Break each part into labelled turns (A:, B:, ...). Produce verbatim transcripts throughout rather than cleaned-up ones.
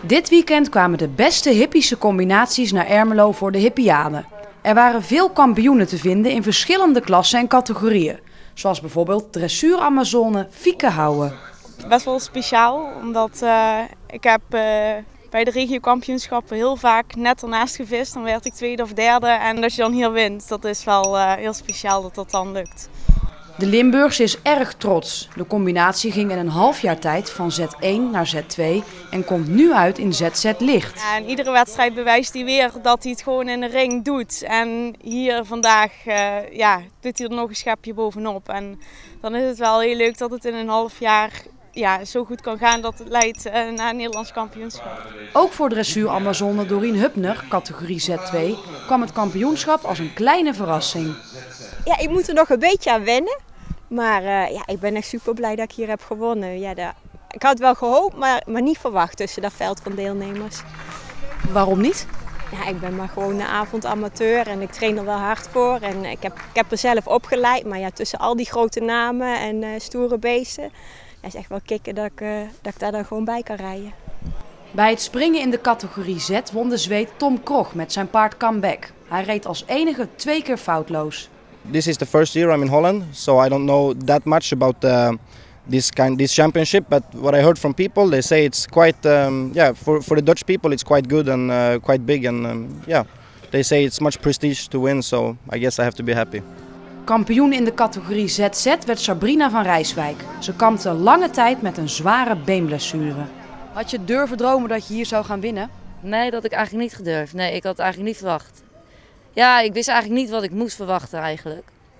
A: Dit weekend kwamen de beste hippische combinaties naar Ermelo voor de Hippiade. Er waren veel kampioenen te vinden in verschillende klassen en categorieën. Zoals bijvoorbeeld dressuur Amazone Fieke Houwen.
B: Best wel speciaal, omdat uh, ik heb uh, bij de regiokampioenschappen heel vaak net ernaast gevist. Dan werd ik tweede of derde en als je dan hier wint, dat is wel uh, heel speciaal dat dat dan lukt.
A: De Limburgse is erg trots. De combinatie ging in een half jaar tijd van Z één naar Z twee en komt nu uit in Z Z licht.
B: Ja, en iedere wedstrijd bewijst hij weer dat hij het gewoon in de ring doet. En hier vandaag uh, ja, doet hij er nog een schepje bovenop. En dan is het wel heel leuk dat het in een half jaar ja, zo goed kan gaan dat het leidt uh, naar een Nederlands kampioenschap.
A: Ook voor dressuur Amazone Dorien Hupner, categorie Z twee, kwam het kampioenschap als een kleine verrassing.
C: Ja, ik moet er nog een beetje aan wennen. Maar uh, ja, ik ben echt super blij dat ik hier heb gewonnen. Ja, de, ik had wel gehoopt, maar, maar niet verwacht tussen dat veld van deelnemers.
A: Waarom niet?
C: Ja, ik ben maar gewoon een avondamateur en ik train er wel hard voor. En ik heb, ik heb er zelf opgeleid, maar ja, tussen al die grote namen en uh, stoere beesten, ja, is echt wel kicken dat ik, uh, dat ik daar dan gewoon bij kan rijden.
A: Bij het springen in de categorie Z won de Zweed Tom Krog met zijn paard Comeback. Hij reed als enige twee keer foutloos.
D: This is the first year I'm in Holland, so I don't know that much about uh, this kind this championship. But what I heard from people, they say it's quite um, yeah for for the Dutch people it's quite good and uh, quite big and um, yeah they say it's much prestige to win. So I guess I have to be happy.
A: Kampioen in de categorie Z Z werd Sabrina van Rijswijk. Ze kampte lange tijd met een zware beenblessure. Had je durven dromen dat je hier zou gaan winnen?
E: Nee, dat had ik eigenlijk niet gedurfd. Nee, ik had het eigenlijk niet verwacht. Ja, ik wist eigenlijk niet wat ik moest verwachten eigenlijk.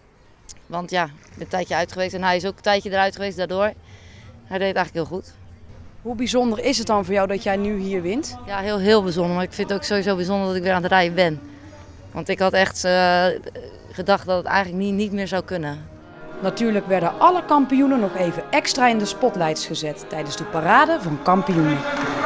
E: Want ja, ik ben een tijdje uit geweest en hij is ook een tijdje eruit geweest daardoor. Hij deed het eigenlijk heel goed.
A: Hoe bijzonder is het dan voor jou dat jij nu hier wint?
E: Ja, heel, heel bijzonder. Maar ik vind het ook sowieso bijzonder dat ik weer aan het rijden ben. Want ik had echt uh, gedacht dat het eigenlijk niet, niet meer zou kunnen.
A: Natuurlijk werden alle kampioenen nog even extra in de spotlights gezet tijdens de parade van kampioenen.